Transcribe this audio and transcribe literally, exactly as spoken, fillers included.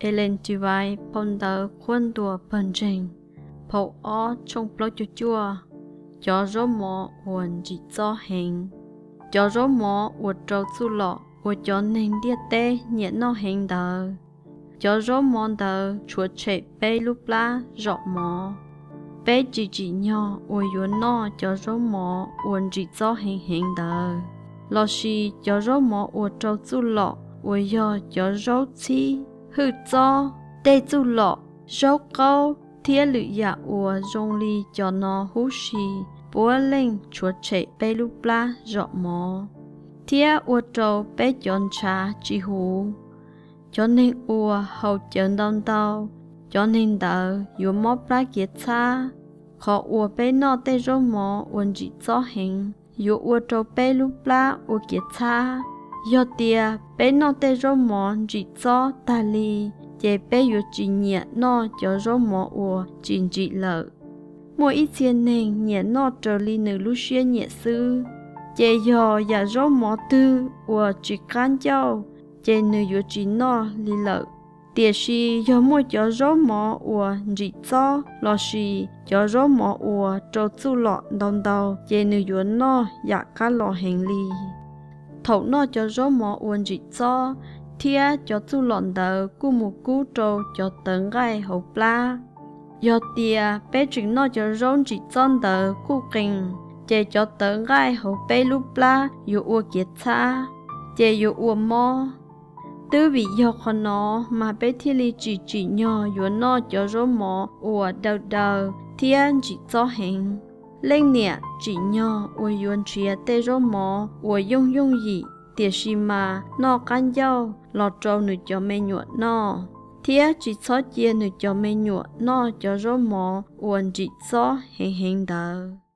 Ellen chỉ vai phong tờ khuôn tua bần trình phổ ó trong plot chua chua cho rô mò uẩn chỉ cho hình cho rô mò uẩn trâu su lọ uẩn cho nên điết tê nhẹ nó hình tờ cho rô mò tờ chuột chạy bê lúc lá rọ mò bê chỉ chỉ nhỏ uẩn yuan nó cho rô mò uẩn chỉ cho hình hình tờ lọ xì cho rô mò uẩn trâu su lọ uẩn yo cho rô chi hư cho tê chu lọ rau câu thiên lự dạ ua rong li cho nó hú xì búa lên chuột chạy bê lúc la rõ mò thiên ua trâu bê chọn trà chỉ hú cho nên ua hậu chọn đông tàu cho nên tờ yu mò bá kiệt xa khó ua bê nó tê rau mò uốn chỉ cho hình yu ua trâu bê lúc la ua kiệt xa do tia bé nó tê rô mò chỉ cho ta li chế bé yu chỉ nhẹ nó cho rô mò ua chỉ chỉ lợ mỗi ít tiền nên nhẹ nó trở li nữ lu xuyên nhẹ sư chế do ya rô mò tư ua chỉ can châu chế nữ yu chỉ nó li lợ tia si do mỗi cho rô mò ua chỉ cho lo si cho rô mò ua trâu chu lọ đông đầu chế nữ yu nó ya cá lọ hình li thầu nó cho rô mò uốn chỉ cho thia cho chu lọn tờ cu một cú trâu cho tấn gai hậu pla do tia bé chuyện nó cho rô chỉ cho tờ cu kinh chế cho tấn gai hậu bé lúc pla yu ua kiệt xa chế yu ua mò tư vị do con nó mà bé thi li chỉ chỉ nhỏ yu nó cho rô mò ua đầu đầu thia chỉ cho hình lên nè chỉ nhỏ ua yuan chia tê rô mò ua yong yong gì tiệt xì mà nó can dâu lọt trâu nữ cho mê nhuận nó thía chỉ xót chia nữ cho mê nhuận nó cho rô mò uốn chỉ xót hình hình tờ.